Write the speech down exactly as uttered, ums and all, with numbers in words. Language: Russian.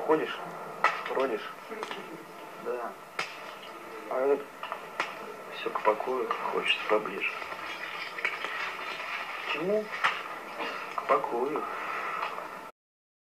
ходишь, бродишь? Да. А этот... Все к покою хочется поближе. Чему? К покою.